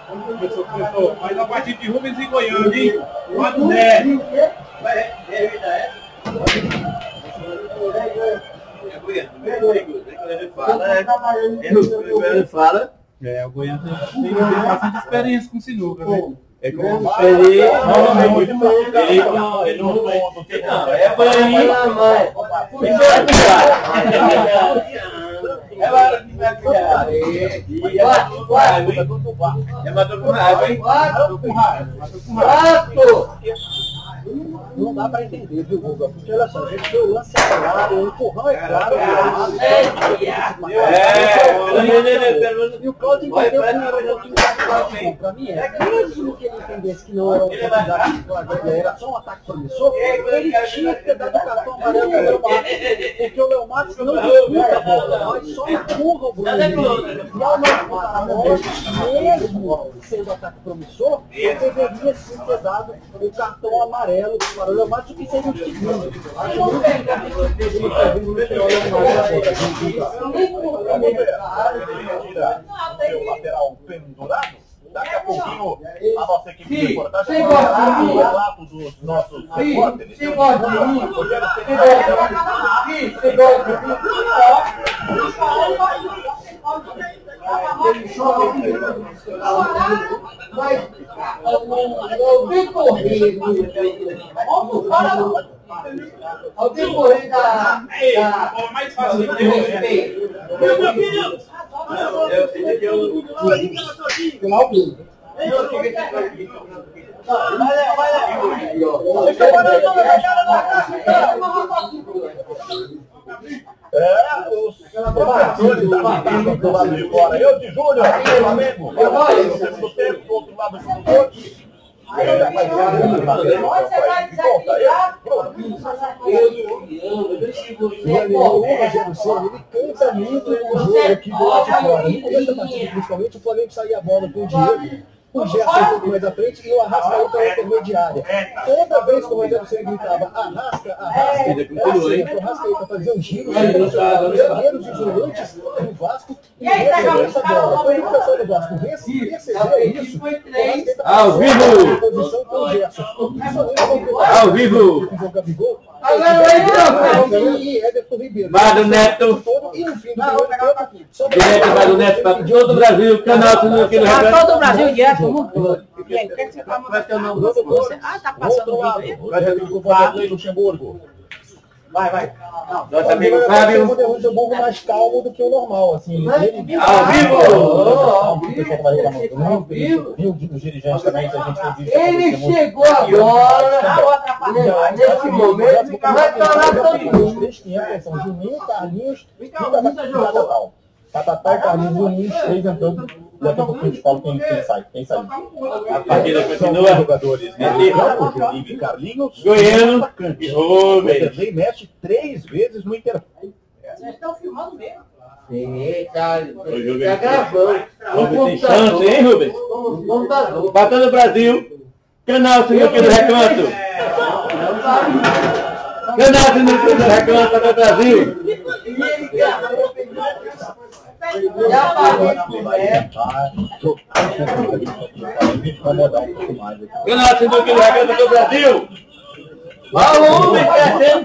Começou. Mas a partir de Rubens e Goiânia, hein? Lá do Né. Fala. O Goiânia tem bastante experiência com sinuca, né? É como ele não é banho, mãe. Não dá pra entender, viu, Guga? Porque olha só, a gente deu o lance claro, o empurrão é claro. E o Cláudio entendeu que não era um pouquinho pra mim. Mesmo que ele entendesse que não era uma oportunidade de era só um ataque promissor, ele tinha que ter dado o cartão amarelo pro Léo Matos. Porque o Léo Matos não disputa a bola, mas só empurra o Bruno. E ao não disputar a bola, mesmo sendo ataque promissor, ele deveria sim ter dado o cartão amarelo para o Léo Matos, que seria o segundo. Acho muito o lateral pendurado. Daqui a pouquinho a nossa equipe de reportagem vai relato dos nossos repórteres. Alguém correr da mais fácil meu filho. Eu sei que eu final dele. Os professores da Matilda do lado de fora. Eu de Júnior, Flamengo. Do tempo, do outro lado do outro. Ele canta muito o jogo aqui do lado de fora. No começo da partida, principalmente, o Flamengo saía a bola com o Diego, o Gerson um pouco mais à frente e o Arrascaeta na intermediária. Toda vez que o Rogério Ceni gritava Arrasca, o Arrascaeta fazia um giro, os zagueiros isolantes do Vasco e recebeu essa bola. Foi a indicação do Vasco. Receber isso, ao vivo! posição com o Gerson. Ao vivo! E Everton Ribeiro. Vai do Neto. E no fim do primeiro tempo, Direto vai do Neto para todo o Brasil. Canal tudo aqui no Para todo o Brasil, direto do mundo todo. E aí, o que você vai mandar teu nome? Ah, tá passando o vídeo aí? Vai Luxemburgo. Vai. Nosso amigo Fábio. O Luxemburgo mais calmo do que o normal, assim. Ao vivo! Viu os dirigentes também que a gente tem visto. Ele chegou agora. Nesse momento, vai falar todo mundo. Os três que entram são Juninho, Carlinhos e Catatal. Catatal, Carlinhos e Juninho, os três entrando. Daqui a pouquinho eu te falo quem sai. A partida continua. Jogadores Juninho e Carlinhos. Goiano e Rubens. Vanderlei mexe 3 vezes no intervalo. Vocês estão filmando mesmo. Cara, tá gravando. Rubens tem chance, hein, Rubens? Batendo o Brasil. Canal Sinuca do Recanto. Canal Sinuca do Recanto para o Brasil. Já paguei. Canal Sinuca do Recanto do Brasil. Alô, crescendo.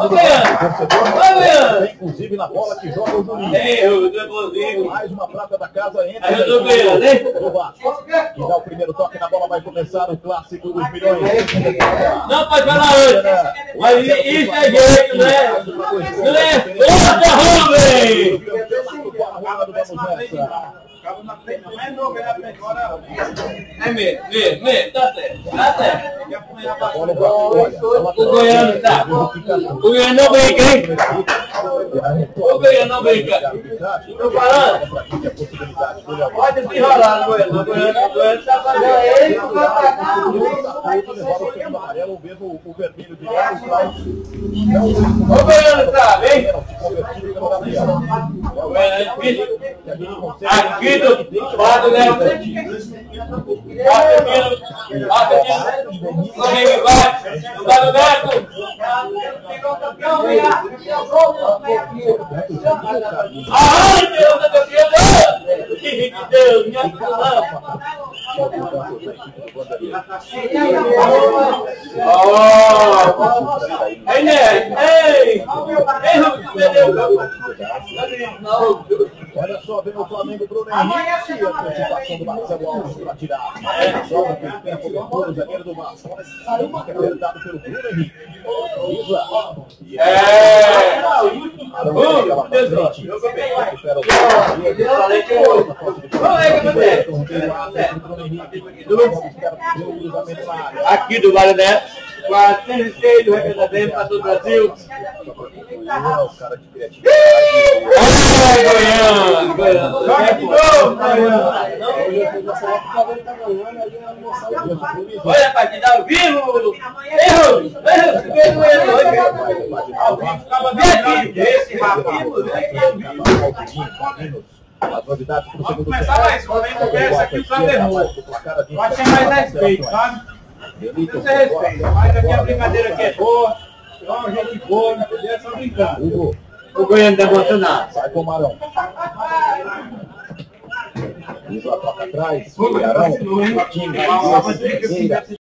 Inclusive na bola que joga o Juninho. Mais uma prata da casa entra no Vasco. Que dá o primeiro toque na bola, vai começar o clássico dos milhões. Não pode falar hoje. Mas isso é jeito, né? Não é Vamos Cabo na frente, não é novo, é na frente, agora. É mesmo, tá certo. Tem que apanhar pra O Goiano tá. O Goiano não brinca, hein? O Goiano não brinca. Tô falando. Pode desenrolar, Goiano. O Goiano tá fazendo ele, não vai pagar. o amarelo, mesmo o vermelho direto. O Goiano tá, hein? Aqui do lado, né? Vai do Neto. Ai, Deus, Henrique, Deus, me ajuda. Ei, né? Ei, olha só, vem o Flamengo, Bruno Henrique, a participação do Marcelo Alves para tirar. Só no tempo depois, o zagueiro do Vasco. Saiu apertado pelo Bruno Henrique. Aqui do Vale Neto, 406 do representante para todo o Brasil. Olha a partida ao vivo! Esse rapaz, as novidades para o segundo tempo. Começar mais, quando a gente começa aqui, o Flamengo errou. Vai ter mais respeito, sabe? Tem que ter respeito. Mas aqui a brincadeira aqui é boa. Então, gente boa, não podia só brincando. o Goiânia não aguenta nada. Sai com o Marão. Isla toca atrás. Arão.